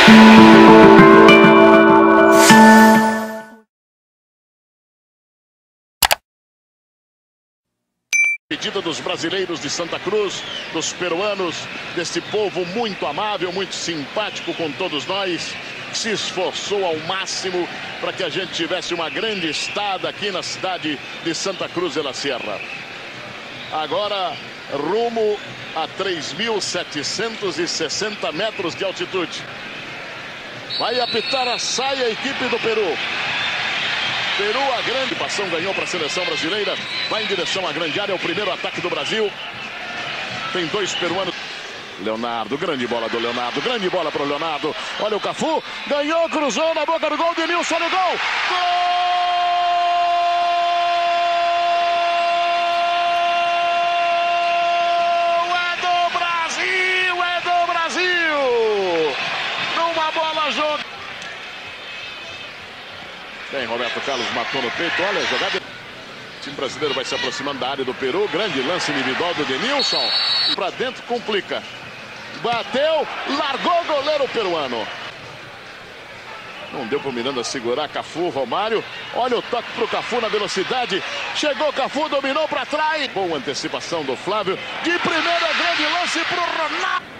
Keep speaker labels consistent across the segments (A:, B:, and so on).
A: Pedida dos brasileiros de Santa Cruz, dos peruanos, desse povo muito amável, muito simpático com todos nós, que se esforçou ao máximo para que a gente tivesse uma grande estada aqui na cidade de Santa Cruz de la Sierra. Agora, rumo a 3.760 metros de altitude. Vai apitar a saia a equipe do Peru. Peru, a grande passão, ganhou para a seleção brasileira. Vai em direção à grande área, é o primeiro ataque do Brasil. Tem dois peruanos. Leonardo, grande bola do Leonardo, grande bola para o Leonardo. Olha o Cafu, ganhou, cruzou na boca do gol, Denilson, olha o gol. Gol! É do Brasil, é do Brasil! Numa bola jogada. Bem, Roberto Carlos matou no peito, olha a jogada. O time brasileiro vai se aproximando da área do Peru. Grande lance individual do Denilson. Para dentro complica. Bateu, largou o goleiro peruano. Não deu para o Miranda segurar. Cafu, Romário. Olha o toque para o Cafu na velocidade. Chegou Cafu, dominou para trás. Boa antecipação do Flávio. De primeira, grande lance para o Ronaldo.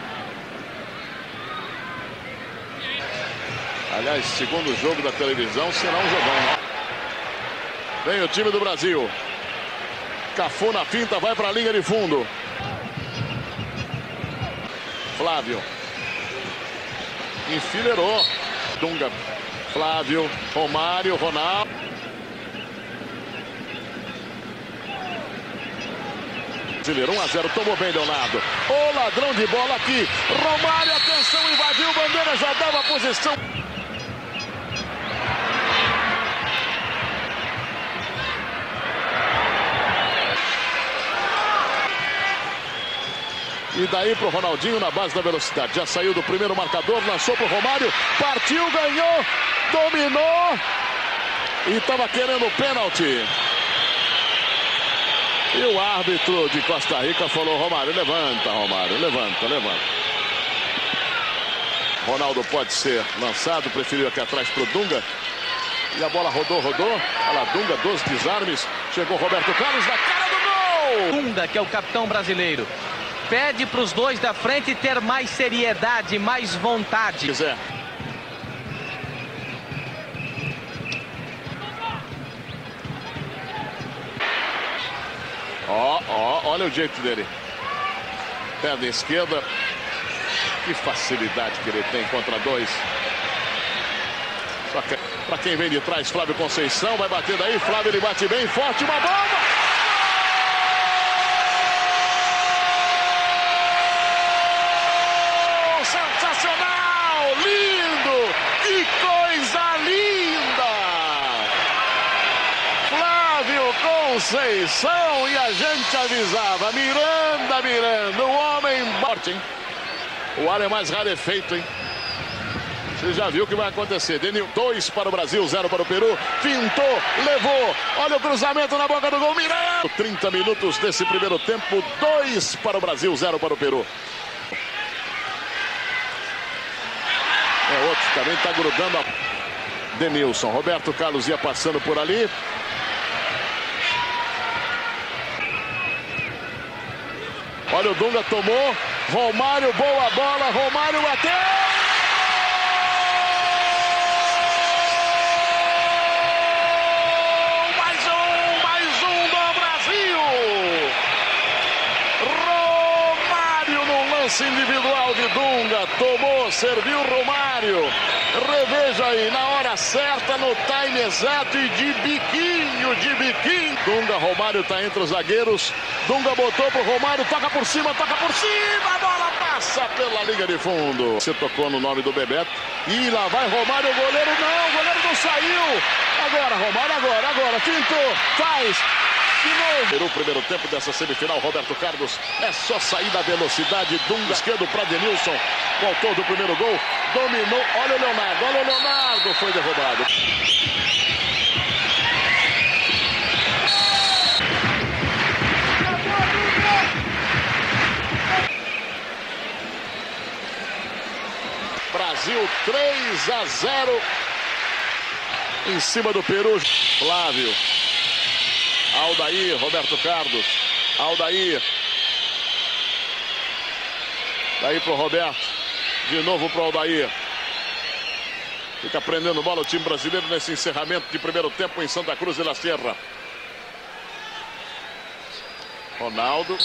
A: Aliás, segundo jogo da televisão, será um jogão, né? Vem o time do Brasil. Cafu na finta, vai para a linha de fundo. Flávio. Enfileirou. Dunga. Flávio. Romário. Ronaldo. Brasileiro 1-0. Tomou bem Leonardo. O ladrão de bola aqui. Romário, atenção, invadiu. Bandeira já dava a posição. E daí pro Ronaldinho na base da velocidade. Já saiu do primeiro marcador, lançou pro Romário. Partiu, ganhou, dominou. E estava querendo o pênalti. E o árbitro de Costa Rica falou: Romário, levanta, Romário, levanta, levanta. Ronaldo pode ser lançado, preferiu aqui atrás pro Dunga. E a bola rodou, rodou. Olha lá, Dunga, 12 desarmes. Chegou Roberto Carlos na cara do gol.
B: Dunga, que é o capitão brasileiro. Pede para os dois da frente ter mais seriedade, mais vontade.
A: Quiser. Olha o jeito dele. Perna esquerda. Que facilidade que ele tem contra dois. Só que para quem vem de trás, Flávio Conceição vai bater daí. Flávio, ele bate bem forte, uma bomba. Sensacional! Lindo! Que coisa linda! Flávio Conceição, e a gente avisava. Miranda, o homem morte, hein? O ar é mais rarefeito, hein? Você já viu o que vai acontecer. Denil, 2 para o Brasil, 0 para o Peru. Pintou, levou. Olha o cruzamento na boca do gol. Miranda! 30 minutos desse primeiro tempo. 2 para o Brasil, 0 para o Peru. É outro, também está grudando a Denilson. Roberto Carlos ia passando por ali. Olha o Dunga, tomou. Romário, boa bola. Romário bateu. Mais um do Brasil. Romário no lance individual de Dunga. Tomou, serviu Romário. Reveja aí, na hora certa, no time exato e de biquinho, Dunga, Romário tá entre os zagueiros. Dunga botou pro Romário, toca por cima, a bola passa pela linha de fundo. Você tocou no nome do Bebeto. E lá vai Romário, o goleiro não saiu. Agora, Romário, agora, pintou, faz. De novo. Peru, primeiro tempo dessa semifinal, Roberto Carlos. É só sair da velocidade. Dunga, esquerdo para Denilson. Com o autor do primeiro gol. Dominou. Olha o Leonardo. Foi derrubado. Brasil 3-0 em cima do Peru. Flávio, Aldair, Roberto Carlos, Aldair. Daí pro Roberto, de novo pro Aldair. Fica prendendo bola o time brasileiro nesse encerramento de primeiro tempo em Santa Cruz de la Sierra. Ronaldo.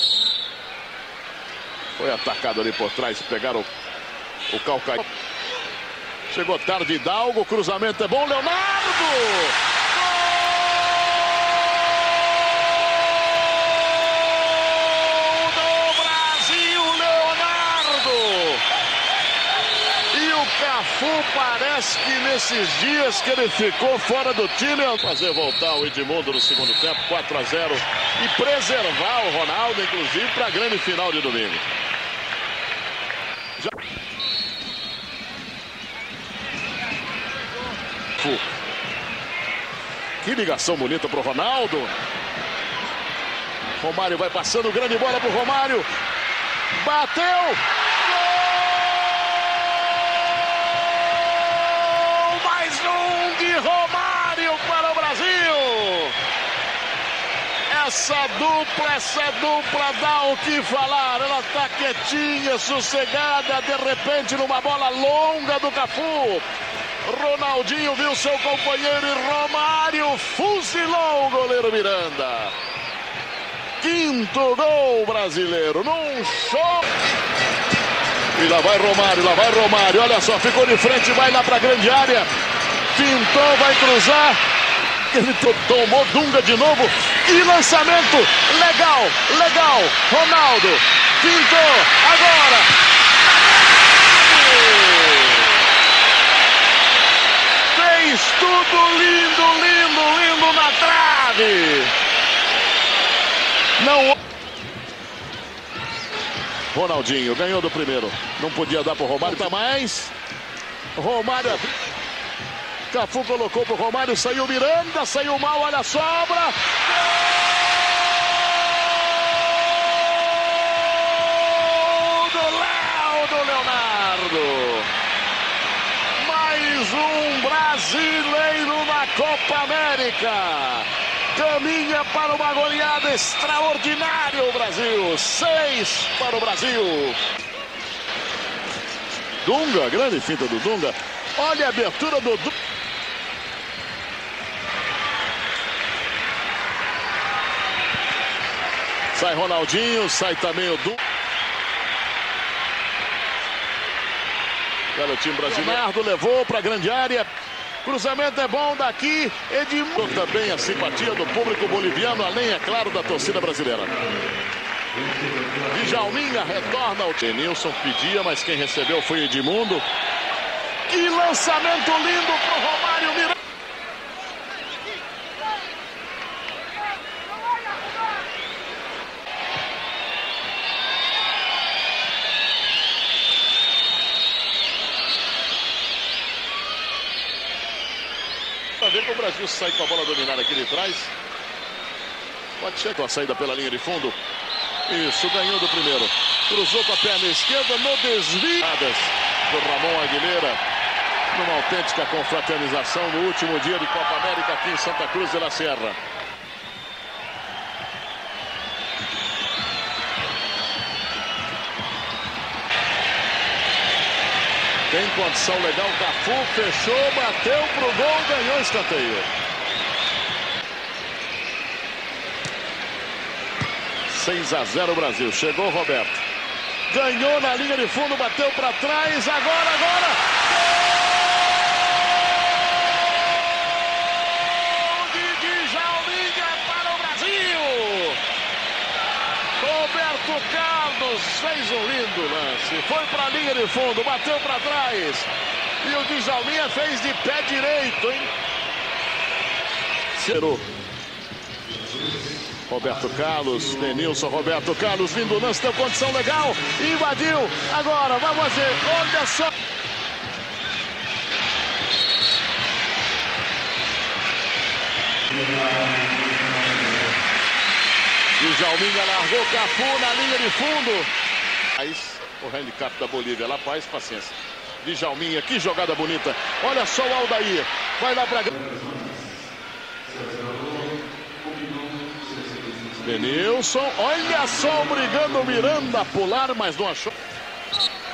A: Foi atacado ali por trás, pegaram o calcanhar. Chegou tarde Hidalgo, cruzamento é bom, Leonardo! Gol do Brasil, Leonardo! E o Cafu parece que nesses dias que ele ficou fora do time, fazer voltar o Edmundo no segundo tempo, 4-0, e preservar o Ronaldo, inclusive, para a grande final de domingo. Já... Que ligação bonita pro Ronaldo. Romário vai passando, grande bola pro Romário. Bateu! Gol! Mais um de Romário para o Brasil. Essa dupla dá o que falar. Ela tá quietinha, sossegada, de repente numa bola longa do Cafu. Ronaldinho viu seu companheiro e Romário fuzilou o goleiro Miranda. Quinto gol brasileiro num show. E lá vai Romário, olha só, ficou de frente, vai lá pra grande área. Pintou, vai cruzar. Ele tomou Dunga de novo. E lançamento, legal. Ronaldo, pintou, agora. Fez tudo lindo na trave. Não. Ronaldinho ganhou do primeiro. Não podia dar pro Romário, tá mais. Romário. Cafu colocou pro Romário, saiu Miranda, saiu mal, olha a sobra. Gol do Leonardo. Mais um brasileiro na Copa América. Caminha para uma goleada extraordinária o Brasil. 6 para o Brasil. Dunga, grande finta do Dunga. Olha a abertura do Dunga. Sai Ronaldinho, sai também o Dunga. Olha o time brasileiro. Leonardo levou para a grande área. Cruzamento é bom daqui. Edmundo também a simpatia do público boliviano, além, é claro, da torcida brasileira. Djalminha retorna ao Denilson, pedia, mas quem recebeu foi Edmundo. Que lançamento lindo pro Romário Miranda. Para ver que o Brasil sai com a bola dominada aqui de trás. Pode chegar a saída pela linha de fundo. Isso, ganhou do primeiro. Cruzou com a perna esquerda no desvio do Ramon Aguilera. Numa autêntica confraternização no último dia de Copa América aqui em Santa Cruz de la Sierra. Tem condição legal, Cafu fechou, bateu pro gol, ganhou escanteio. 6-0 Brasil, chegou o Roberto. Ganhou na linha de fundo, bateu para trás, agora! Gol de Djalminha para o Brasil! Roberto Carlos fez um lindo lance, foi para a linha de fundo, bateu para trás. E o Djalminha fez de pé direito, hein? Cerou. Roberto Carlos, Denilson, Roberto Carlos, vindo o lance, deu condição legal, invadiu, agora, vamos fazer, olha só. Djalminha largou Cafu na linha de fundo. O handicap da Bolívia, La Paz, paciência. Djalminha, que jogada bonita. Olha só o Aldair. Vai lá pra... Denilson, olha só, obrigando o Miranda a pular, mas não achou.